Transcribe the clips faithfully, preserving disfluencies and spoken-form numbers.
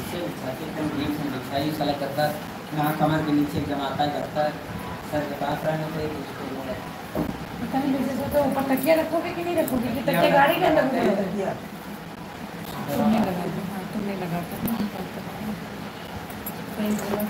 से छाती एकदम डीप से लिखाई साला करता यहाँ कमर के नीचे जमाता करता सर के पास रहने को एक उसको बोला पता नहीं जैसे सोचो ऊपर तकिया रखोगे कि नहीं रखोगे कि तकिया गाड़ी के अंदर रखोगे? तुमने लगा दो, हाँ तुमने लगा दो, सही बोला।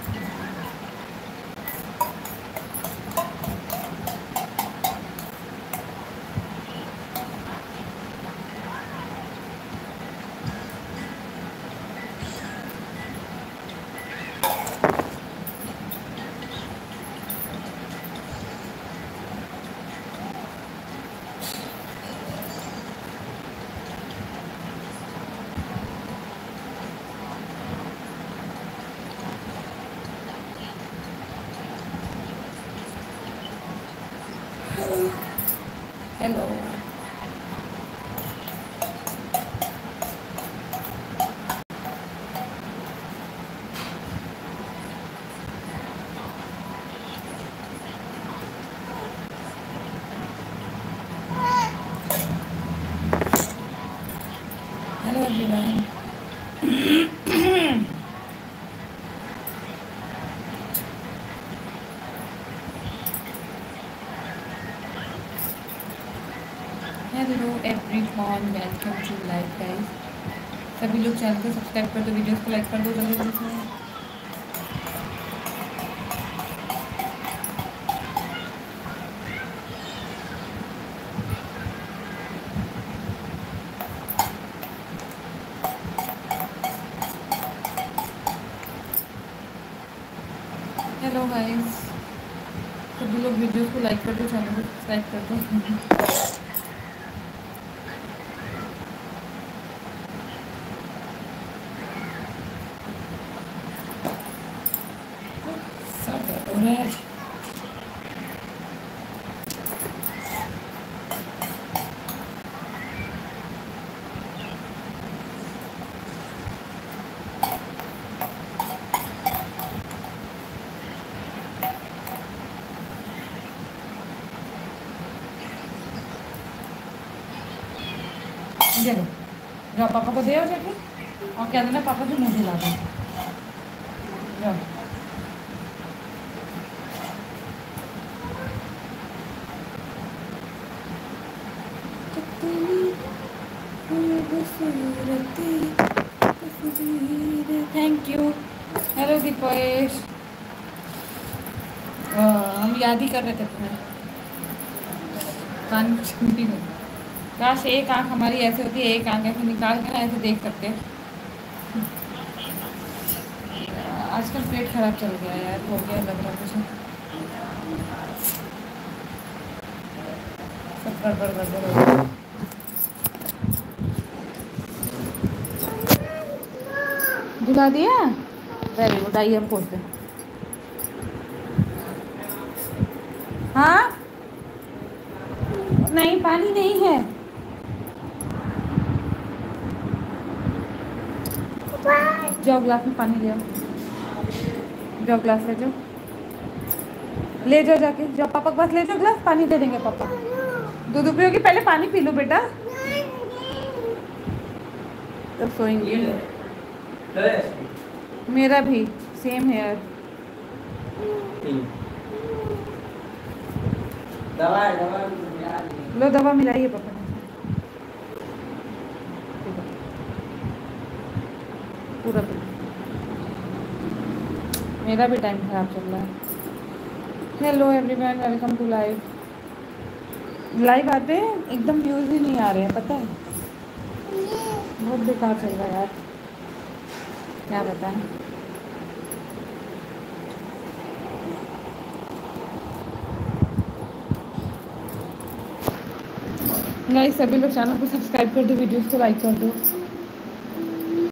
Hello hello everyone. Hello everyone, welcome to live guys. सभी लोग चैनल को सब्सक्राइब कर दो, वीडियोस को लाइक कर दो जल्दी जल्दी से। हेलो गाइस, सभी लोग वीडियोस को लाइक कर दो, चैनल को सब्सक्राइब कर दो। दे दो, जाओ पापा को दे जाके और क्या देना, पापा से मुँह दिला दो। जाओ थैंक यू। हेलो दीपेश, हम याद ही कर रहे थे तुम्हें। कान छुट्टी में काश एक आंख हमारी ऐसे होती है, एक आंख ऐसे निकाल के ना ऐसे देख सकते। आजकल पेट खराब चल गया यार, हो गया लग रहा कुछ सब गड़बड़ गड़बड़ हो गया। दिला दिया, वेरी गुड। आइए हम पूछते हैं। हाँ नहीं, पानी नहीं है। जाओ ग्लास में पानी ले आओ, जाओ ग्लास ले जाओ, ले जाओ जाके, जाओ पापा के पास ले जाओ, ग्लास पानी दे देंगे पापा। दूध पियोगी, पहले पानी पी लो बेटा, तब सोएंगे। मेरा भी सेम है यार। दवा दवा लो दवा मिलाइए पापा। पूरा मेरा भी टाइम खराब चल रहा है। Hello everyone, welcome to live. Live आते हैं एकदम व्यूज ही नहीं आ रहे हैं, पता है बहुत बेकार चल रहा है यार, क्या बताएं। गाइस सभी लोग चैनल को सब्सक्राइब कर दो, वीडियोस को लाइक कर दो।